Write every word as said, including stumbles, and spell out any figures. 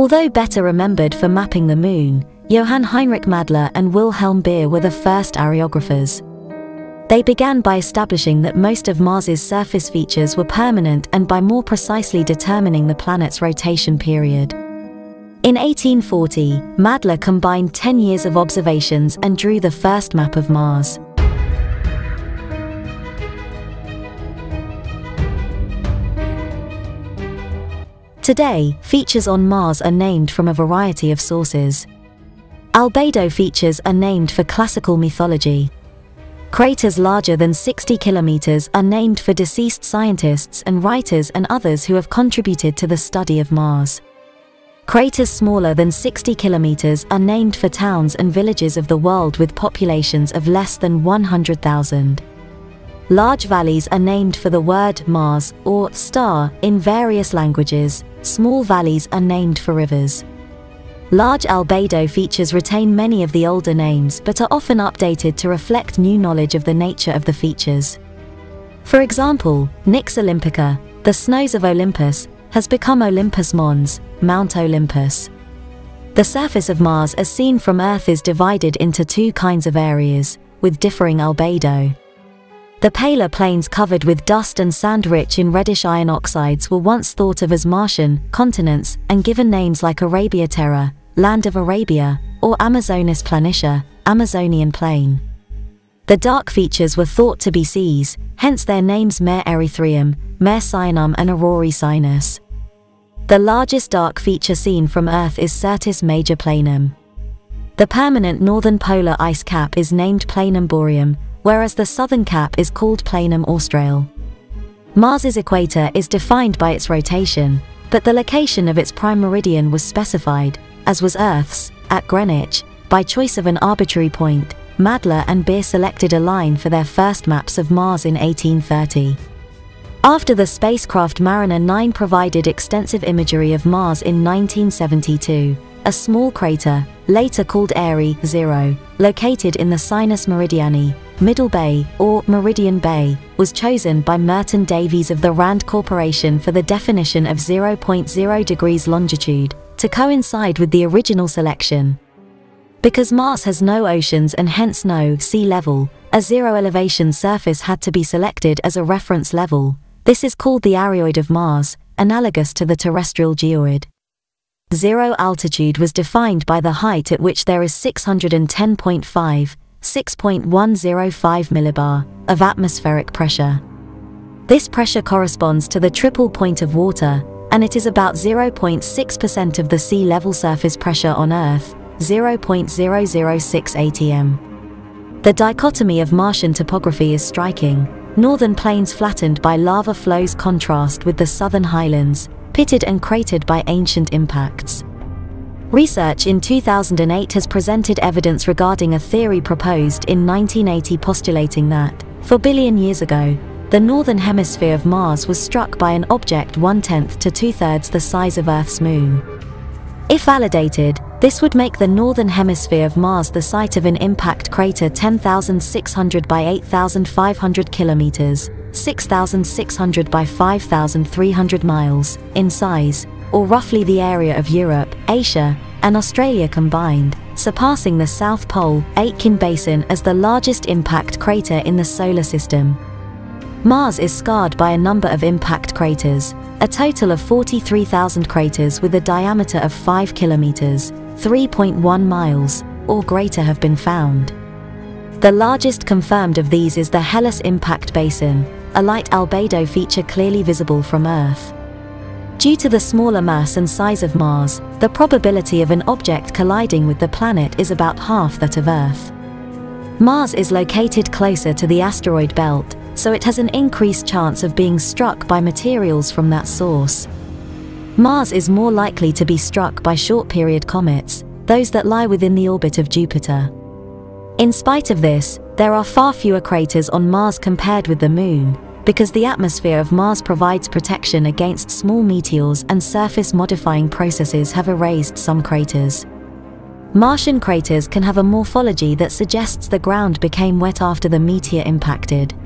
Although better remembered for mapping the Moon, Johann Heinrich Madler and Wilhelm Beer were the first areographers. They began by establishing that most of Mars's surface features were permanent and by more precisely determining the planet's rotation period. In eighteen forty, Madler combined ten years of observations and drew the first map of Mars. Today, features on Mars are named from a variety of sources. Albedo features are named for classical mythology. Craters larger than sixty kilometers are named for deceased scientists and writers and others who have contributed to the study of Mars. Craters smaller than sixty kilometers are named for towns and villages of the world with populations of less than one hundred thousand. Large valleys are named for the word Mars or star in various languages. Small valleys are named for rivers. Large albedo features retain many of the older names but are often updated to reflect new knowledge of the nature of the features. For example, Nix Olympica, the snows of Olympus, has become Olympus Mons, Mount Olympus. The surface of Mars as seen from Earth is divided into two kinds of areas, with differing albedo. The paler plains covered with dust and sand rich in reddish iron oxides were once thought of as Martian continents and given names like Arabia Terra, Land of Arabia, or Amazonis Planitia, Amazonian Plain. The dark features were thought to be seas, hence their names Mare Erythraeum, Mare Cyanum and Aurora Sinus. The largest dark feature seen from Earth is Syrtis Major Planum. The permanent northern polar ice cap is named Planum Boreum, whereas the southern cap is called Planum Australe. Mars's equator is defined by its rotation, but the location of its prime meridian was specified, as was Earth's, at Greenwich. By choice of an arbitrary point, Madler and Beer selected a line for their first maps of Mars in eighteen thirty. After the spacecraft Mariner nine provided extensive imagery of Mars in nineteen seventy-two, a small crater, later called Airy zero, located in the Sinus Meridiani, Middle Bay, or Meridian Bay, was chosen by Merton Davies of the Rand Corporation for the definition of zero point zero degrees longitude, to coincide with the original selection. Because Mars has no oceans and hence no sea level, a zero elevation surface had to be selected as a reference level. This is called the areoid of Mars, analogous to the terrestrial geoid. Zero altitude was defined by the height at which there is six hundred ten point five, six point one zero five millibar, of atmospheric pressure. This pressure corresponds to the triple point of water, and it is about zero point six percent of the sea level surface pressure on Earth, zero point zero zero six A T M. The dichotomy of Martian topography is striking. Northern plains flattened by lava flows contrast with the southern highlands, pitted and cratered by ancient impacts. Research in two thousand eight has presented evidence regarding a theory proposed in nineteen eighty postulating that, four billion years ago, the northern hemisphere of Mars was struck by an object one-tenth to two-thirds the size of Earth's moon. If validated, this would make the northern hemisphere of Mars the site of an impact crater ten thousand six hundred by eight thousand five hundred kilometers, six thousand six hundred by five thousand three hundred miles, in size, or roughly the area of Europe, Asia, and Australia combined, surpassing the South Pole Aitken Basin as the largest impact crater in the solar system. Mars is scarred by a number of impact craters. A total of forty-three thousand craters with a diameter of five kilometers, three point one miles, or greater have been found. The largest confirmed of these is the Hellas Impact Basin, a light albedo feature clearly visible from Earth. Due to the smaller mass and size of Mars, the probability of an object colliding with the planet is about half that of Earth. Mars is located closer to the asteroid belt, so it has an increased chance of being struck by materials from that source. Mars is more likely to be struck by short-period comets, those that lie within the orbit of Jupiter. In spite of this, there are far fewer craters on Mars compared with the Moon, because the atmosphere of Mars provides protection against small meteors and surface-modifying processes have erased some craters. Martian craters can have a morphology that suggests the ground became wet after the meteor impacted.